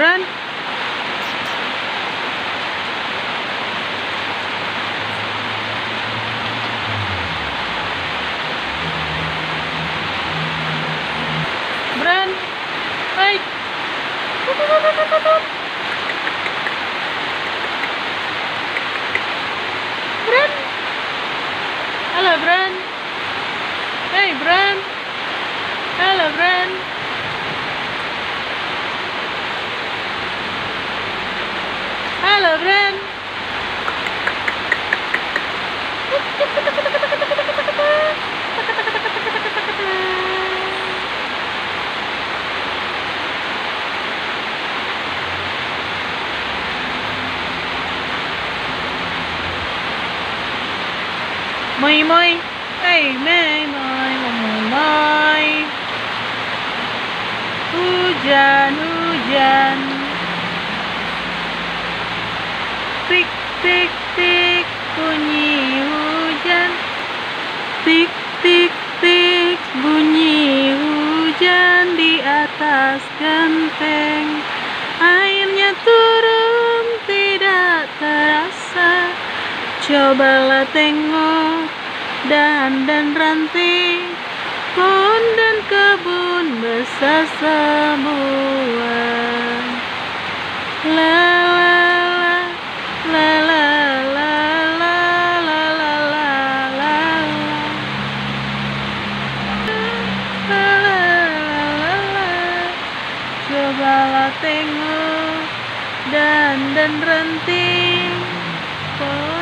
Bran, Bran, hai. Bran, halo Bran, hey Bran, halo Bran, halo Bran. Moi moi, hey moi moi moi moi. Hujan hujan, tik tik tik bunyi hujan, tik tik tik bunyi hujan di atas genteng. Airnya turun tidak terasa. Cobalah tengok dahan dan ranting, pohon dan kebun basah semua. La la la la la la la la la la la. La la la la. Cobalah tengok dahan dan ranting, pohon